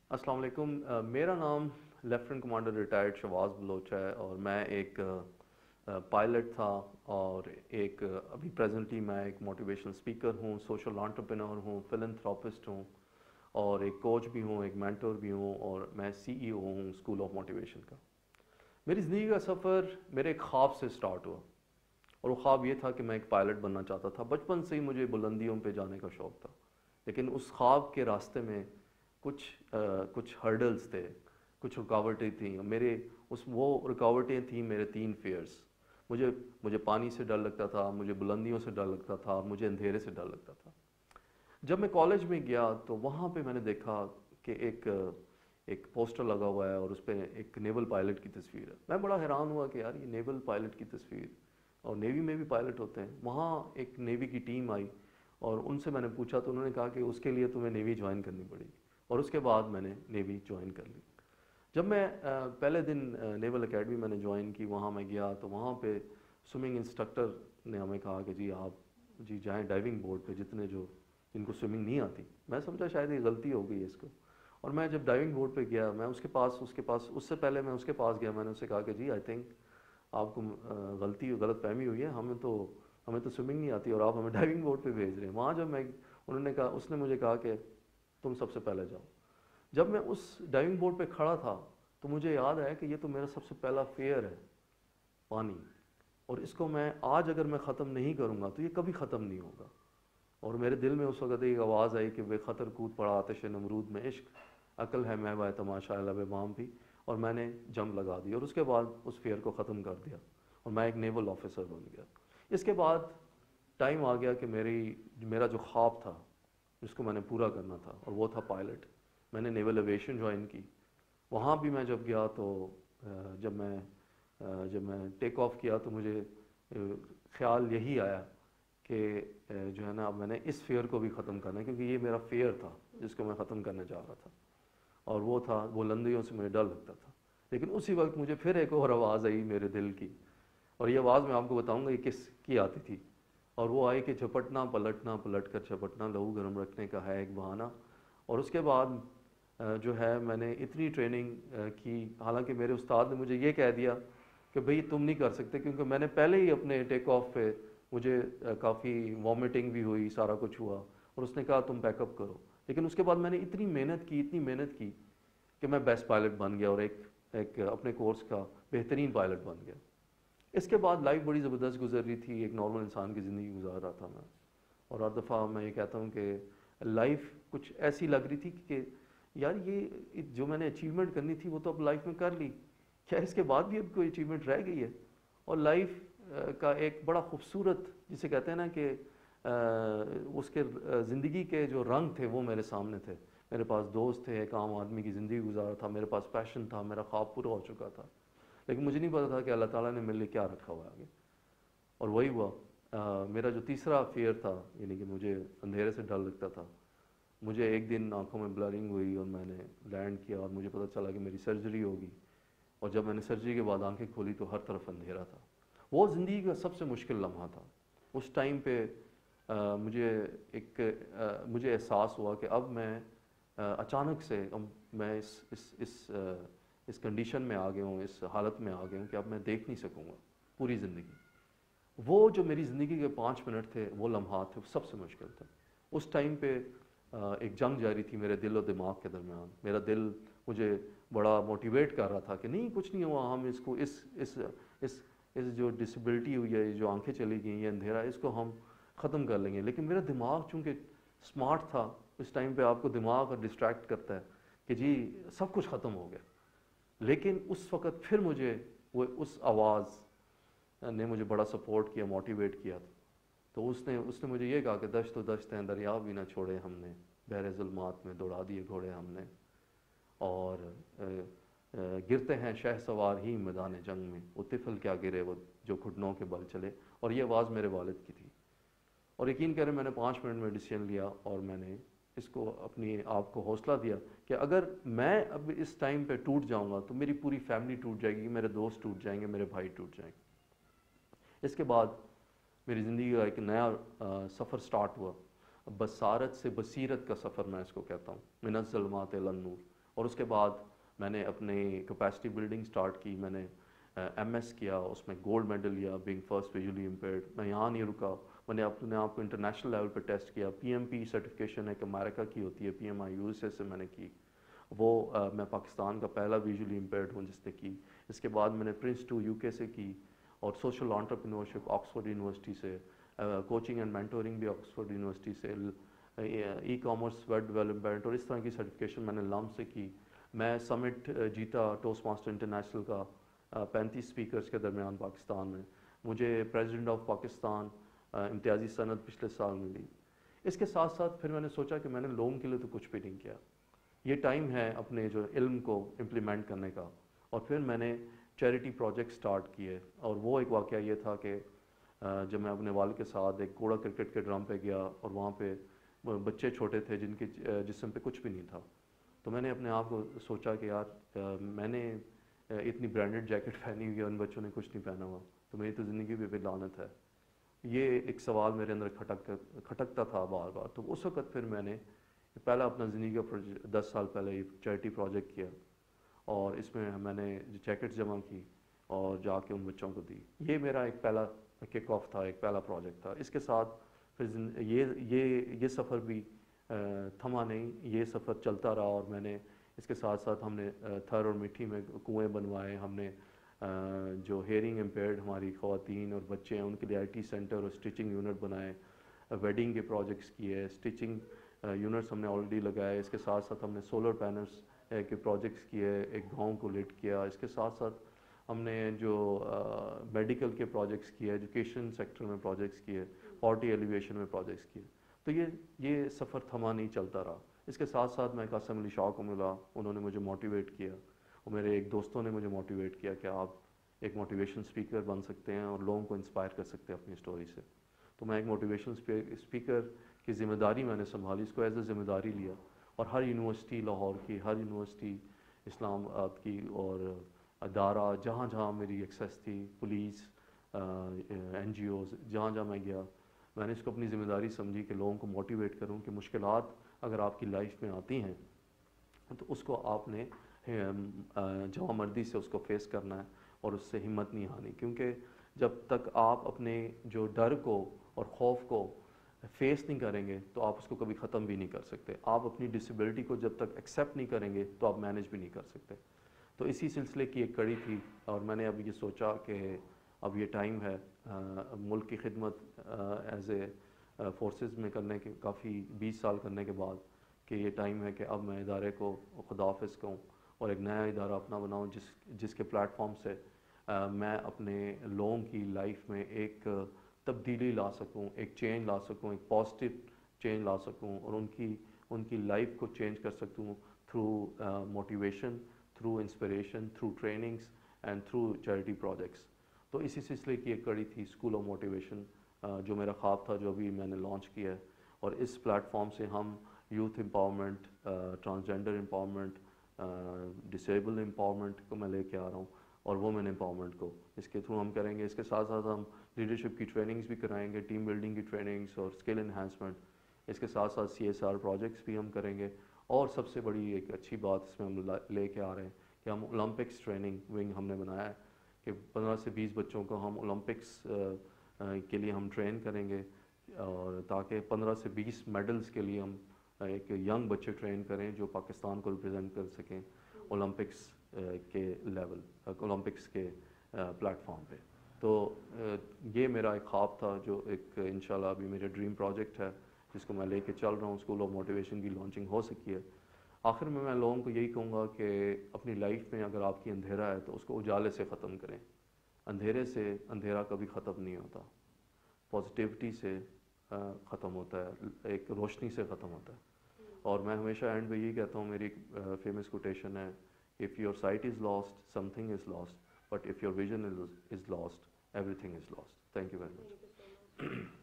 अस्सलाम वालेकुम। मेरा नाम lieutenant commander retired Shawaz Baloch है और मैं एक पायलट था और एक अभी प्रेजेंटली मैं एक मोटिवेशनल स्पीकर हूँ, सोशल एंटरप्रेन्योर हूँ, फिलैंथ्रोपिस्ट हूँ और एक कोच भी हूँ, एक मेंटर भी हूँ और मैं सीईओ हूँ स्कूल ऑफ मोटिवेशन का। मेरी ज़िंदगी का सफ़र मेरे एक ख्वाब से स्टार्ट हुआ और वो ख्वाब ये था कि मैं एक पायलट बनना चाहता था। बचपन से ही मुझे बुलंदियों पे जाने का शौक़ था, लेकिन उस ख्वाब के रास्ते में कुछ हर्डल्स थे, कुछ रुकावटें थीं। मेरे उस वो रुकावटें थीं मेरे 3 फ़ियर्स। मुझे मुझे पानी से डर लगता था, मुझे बुलंदियों से डर लगता था और मुझे अंधेरे से डर लगता था। जब मैं कॉलेज में गया तो वहाँ पे मैंने देखा कि एक पोस्टर लगा हुआ है और उस पे एक नेवल पायलट की तस्वीर है। मैं बड़ा हैरान हुआ कि यार ये नेवल पायलट की तस्वीर, और नेवी में भी पायलट होते हैं। वहाँ एक नेवी की टीम आई और उनसे मैंने पूछा तो उन्होंने कहा कि उसके लिए तुम्हें नेवी ज्वाइन करनी पड़ेगी, और उसके बाद मैंने नेवी ज्वाइन कर ली। जब मैं पहले दिन नेवल एकेडमी मैंने ज्वाइन की, वहाँ मैं गया तो वहाँ पे स्विमिंग इंस्ट्रक्टर ने हमें कहा कि जी आप जी जाएं डाइविंग बोर्ड पे, जिनको स्विमिंग नहीं आती। मैं समझा शायद ये गलती हो गई है इसको, और मैं जब डाइविंग बोर्ड पे गया, मैं उसके पास उससे पहले मैं उसके पास गया। मैंने उससे कहा कि जी आई थिंक आपको गलत फहमी हुई है, हमें तो स्विमिंग नहीं आती और आप हमें डाइविंग बोर्ड पे भेज रहे हैं। वहाँ जब मैं उसने मुझे कहा कि तुम सबसे पहले जाओ। जब मैं उस डाइविंग बोर्ड पे खड़ा था तो मुझे याद आया कि ये तो मेरा सबसे पहला फेयर है, पानी, और इसको मैं आज अगर मैं ख़त्म नहीं करूँगा तो ये कभी ख़त्म नहीं होगा। और मेरे दिल में उस वक़्त एक आवाज़ आई कि बेखतर कूद पड़ा आतिश नमरूद में इश्क, अक्ल है महवा तमाशा लब बाम भी, और मैंने जंप लगा दी और उसके बाद उस फेयर को ख़त्म कर दिया और मैं एक नेवल ऑफिसर बन गया। इसके बाद टाइम आ गया कि मेरा जो ख्वाब था जिसको मैंने पूरा करना था, और वो था पायलट। मैंने नेवल एविएशन ज्वाइन की। वहाँ भी मैं जब गया तो जब मैं टेक ऑफ किया तो मुझे ख्याल यही आया कि जो है ना, अब मैंने इस फेयर को भी ख़त्म करना है, क्योंकि ये मेरा फेयर था जिसको मैं ख़त्म करने जा रहा था, और वो था बुलंदियों से मुझे डर लगता था। लेकिन उसी वक्त मुझे फिर एक और आवाज़ आई मेरे दिल की, और ये आवाज़ मैं आपको बताऊंगा ये किस की आती थी। और वो आई कि झपटना पलटना पलट कर झपटना, लहू गर्म रखने का है एक बहाना। और उसके बाद जो है मैंने इतनी ट्रेनिंग की, हालांकि मेरे उस्ताद ने मुझे ये कह दिया कि भाई तुम नहीं कर सकते, क्योंकि मैंने पहले ही अपने टेक ऑफ पे मुझे काफ़ी वॉमिटिंग भी हुई, सारा कुछ हुआ, और उसने कहा तुम बैकअप करो। लेकिन उसके बाद मैंने इतनी मेहनत की कि मैं बेस्ट पायलट बन गया और एक अपने कोर्स का बेहतरीन पायलट बन गया। इसके बाद लाइफ बड़ी ज़बरदस्त गुजर रही थी, एक नॉर्मल इंसान की ज़िंदगी गुजार रहा था मैं। और हर दफ़ा मैं ये कहता हूँ कि लाइफ कुछ ऐसी लग रही थी कि यार ये जो मैंने अचीवमेंट करनी थी वो तो अब लाइफ में कर ली, क्या इसके बाद भी अब कोई अचीवमेंट रह गई है? और लाइफ का एक बड़ा खूबसूरत, जिसे कहते हैं ना कि उसके ज़िंदगी के जो रंग थे वो मेरे सामने थे। मेरे पास दोस्त थे, एक आम आदमी की ज़िंदगी गुजार था, मेरे पास पैशन था, मेरा ख्वाब पूरा हो चुका था। लेकिन मुझे नहीं पता था कि अल्लाह ताला ने मेरे लिए क्या रखा हुआ है आगे। और वही हुआ। मेरा जो तीसरा फेयर था, यानी कि मुझे अंधेरे से डर लगता था, मुझे एक दिन आंखों में ब्लरिंग हुई और मैंने लैंड किया और मुझे पता चला कि मेरी सर्जरी होगी। और जब मैंने सर्जरी के बाद आंखें खोली तो हर तरफ अंधेरा था। वो ज़िंदगी का सबसे मुश्किल लम्हा था। उस टाइम पे मुझे एहसास हुआ कि अब मैं अचानक से मैं इस कंडीशन में आ गया हूँ, इस हालत में आ गया हूँ कि अब मैं देख नहीं सकूँगा पूरी ज़िंदगी। वो जो मेरी ज़िंदगी के 5 मिनट थे, वो लम्हात थे, वो सबसे मुश्किल थे। उस टाइम पे एक जंग जारी थी मेरे दिल और दिमाग के दरमियान। मेरा दिल मुझे बड़ा मोटिवेट कर रहा था कि नहीं कुछ नहीं हुआ, हम इसको इस जो डिसेबिलिटी हुई है, जो आंखें चली गई, ये अंधेरा, इसको हम ख़त्म कर लेंगे। लेकिन मेरा दिमाग चूँकि स्मार्ट था, इस टाइम पे आपको दिमाग डिस्ट्रैक्ट करता है कि जी सब कुछ ख़त्म हो गया। लेकिन उस वक़्त फिर मुझे उस आवाज़ ने मुझे बड़ा सपोर्ट किया, मोटिवेट किया। तो उसने मुझे ये कहा कि दश्त तो दश्त हैं, दरिया भी ना छोड़े हमने, बहरे ज़ुल्मात में दौड़ा दिए घोड़े हमने, और गिरते हैं शहसवार ही मैदान जंग में, वो तिफल क्या गिरे वो जो घुटनों के बल चले। और ये आवाज़ मेरे वालिद की थी। और यकीन करें मैंने 5 मिनट में डिसीजन लिया और मैंने इसको अपनी आप को हौसला दिया कि अगर मैं अब इस टाइम पे टूट जाऊंगा तो मेरी पूरी फैमिली टूट जाएगी, मेरे दोस्त टूट जाएंगे, मेरे भाई टूट जाएंगे। इसके बाद मेरी ज़िंदगी का एक नया सफ़र स्टार्ट हुआ। बसारत से बसीरत का सफ़र मैं इसको कहता हूँ, मिनज़ ज़ुल्मात इलन नूर। اور اس کے بعد میں نے اپنی کیپیسٹی بلڈنگ سٹارٹ کی. میں نے ایم ایس کیا, اس میں گولڈ میڈل لیا بینگ فرسٹ ویژولی امپیئرڈ. میں یہاں نہیں رکا, میں نے اپنے آپ کو انٹرنیشنل لیول پہ ٹیسٹ کیا. پی ایم پی سرٹیفکیشن ایک امریکہ کی ہوتی ہے, P M I U S A سے میں نے کی, وہ میں پاکستان کا پہلا ویژولی امپیئرڈ ہوں جس نے کی. اس کے بعد میں نے پرنس 2 یو کے سے کی, اور سوشل انٹرپرینورشپ آکسفورڈ یونیورسٹی سے, کوچنگ اینڈ مینٹورنگ بھی آکسفورڈ یونیورسٹی سے, ای کامرس ویب ڈیولپمنٹ اور اس طرح کی سرٹیفکیشن میں نے لم سے کی. میں سمٹ جیتا ٹوسٹ ماسٹر انٹرنیشنل کا 35 اسپیکرس کے درمیان پاکستان میں. مجھے پریزیڈنٹ آف پاکستان امتیازی سند پچھلے سال ملی. اس کے ساتھ ساتھ پھر میں نے سوچا کہ میں نے لوگوں کے لیے تو کچھ بھی نہیں کیا, یہ ٹائم ہے اپنے جو علم کو امپلیمنٹ کرنے کا. اور پھر میں نے چیریٹی پروجیکٹ سٹارٹ کیے, اور وہ ایک واقعہ یہ تھا کہ جب میں اپنے والد کے ساتھ ایک کوڑا کرکٹ کے ڈرم پہ گیا, اور وہاں پہ بچے چھوٹے تھے جن کے جسم پہ کچھ بھی نہیں تھا, تو میں نے اپنے آپ کو سوچا کہ یار میں نے اتنی برانڈڈ جیکٹ پہنی ہوئی ہے, ان بچوں نے کچھ نہیں پہنا ہوا, تو میری تو زندگی پہ لعنت ہے. یہ ایک سوال میرے اندر کھٹکتا تھا بار بار. تو اس وقت پھر میں نے پہلا اپنا زندگی کا 10 سال پہلے یہ چیریٹی پروجیکٹ کیا, اور اس میں نے جیکٹس جمع کی اور جا کے ان بچوں کو دی. یہ میرا ایک پہلا کک آف تھا, ایک پہلا پروجیکٹ تھا. اس کے ساتھ پھر یہ سفر بھی تھما نہیں, یہ سفر چلتا رہا. اور میں نے اس کے ساتھ ساتھ ہم نے تھر اور مٹھی میں کنویں بنوائے, ہم نے جو ہیئرنگ امپیئرڈ ہماری خواتین اور بچے ہیں ان کے لیے آئی ٹی سینٹر اور اسٹیچنگ یونٹ بنائے, ویڈنگ کے پروجیکٹس کیے, اسٹیچنگ یونٹس ہم نے آلریڈی لگائے. اس کے ساتھ ساتھ ہم نے سولر پینلس کے پروجیکٹس کیے, ایک گاؤں کو لٹ کیا. اس کے ساتھ ساتھ ہم نے جو میڈیکل کے پروجیکٹس کیے, ایجوکیشن سیکٹر میں پروجیکٹس کیے, پاورٹی ایلیویشن میں پروجیکٹس کیے. تو یہ سفر تھما نہیں, چلتا رہا. اس کے ساتھ ساتھ میں قاسم علی شاہ کو ملا, انہوں نے مجھے موٹیویٹ کیا, اور میرے ایک دوستوں نے مجھے موٹیویٹ کیا کہ آپ ایک موٹیویشن اسپیکر بن سکتے ہیں اور لوگوں کو انسپائر کر سکتے ہیں اپنی اسٹوری سے. تو میں ایک موٹیویشن اسپیکر کی ذمہ داری میں نے سنبھالی, اس کو ایز اے ذمہ داری لیا, اور ہر یونیورسٹی لاہور کی, ہر یونیورسٹی اسلام آباد کی, اور ادارہ جہاں جہاں میری ایکسیس تھی, پولیس, این جی اوز, جہاں جہاں میں گیا, میں نے اس کو اپنی ذمہ داری سمجھی کہ لوگوں کو موٹیویٹ کروں کہ مشکلات اگر آپ کی لائف میں آتی ہیں تو اس کو آپ نے جوان مردی سے اس کو فیس کرنا ہے, اور اس سے ہمت نہیں ہارنی. کیونکہ جب تک آپ اپنے جو ڈر کو اور خوف کو فیس نہیں کریں گے تو آپ اس کو کبھی ختم بھی نہیں کر سکتے. آپ اپنی ڈسیبلٹی کو جب تک ایکسیپٹ نہیں کریں گے تو آپ مینیج بھی نہیں کر سکتے. تو اسی سلسلے کی ایک کڑی تھی, اور میں نے اب یہ سوچا کہ اب یہ ٹائم ہے ملک کی خدمت ایز اے فورسز میں کرنے کے, کافی 20 سال کرنے کے بعد, کہ یہ ٹائم ہے کہ اب میں ادارے کو خداحافظ کہوں اور ایک نیا ادارہ اپنا بناؤں جس کے پلیٹ فارم سے میں اپنے لوگوں کی لائف میں ایک تبدیلی لا سکوں, ایک چینج لا سکوں, ایک پازیٹیو چینج لا سکوں, اور ان کی لائف کو چینج کر سکوں through motivation, through inspiration, through trainings and through charity projects. تو اسی سلسلے کی ایک کڑی تھی اسکول آف موٹیویشن, جو میرا خواب تھا, جو ابھی میں نے لانچ کیا ہے. اور اس پلیٹ فارم سے ہم youth empowerment, transgender empowerment, disable empowerment کو میں لے کے آ رہا ہوں, اور وومن امپاورمنٹ کو اس کے تھرو ہم کریں گے. اس کے ساتھ ساتھ ہم لیڈرشپ کی ٹریننگز بھی کرائیں گے, ٹیم بلڈنگ کی ٹریننگز اور اسکل انہانسمنٹ. اس کے ساتھ ساتھ CSR پروجیکٹس بھی ہم کریں گے. اور سب سے بڑی ایک اچھی بات اس میں ہم لے کے آ رہے ہیں کہ ہم اولمپکس ٹریننگ ونگ ہم نے بنایا ہے, کہ 15 سے 20 بچوں کو ہم اولمپکس کے لیے ہم ٹرین کریں گے, اور تاکہ 15 سے 20 میڈلز کے لیے ہم ایک ینگ بچے ٹرین کریں جو پاکستان کو ریپرزینٹ کر سکیں اولمپکس کے لیول, اولمپکس کے پلیٹ فارم پہ. تو یہ میرا ایک خواب تھا, جو ایک انشاءاللہ ابھی میرے ڈریم پروجیکٹ ہے جس کو میں لے کے چل رہا ہوں. اسکول آف موٹیویشن کی لانچنگ ہو سکی ہے. آخر میں لوگوں کو یہی کہوں گا کہ اپنی لائف میں اگر آپ کی اندھیرا ہے تو اس کو اجالے سے ختم کریں. اندھیرے سے اندھیرا کبھی ختم نہیں ہوتا, پازیٹیوٹی سے ختم ہوتا ہے, ایک روشنی سے ختم ہوتا ہے. اور میں ہمیشہ اینڈ پہ یہی کہتا ہوں, میری ایک فیمس کوٹیشن ہے, if your sight is lost, something is lost, but if your vision is lost, everything is lost. Thank you very much.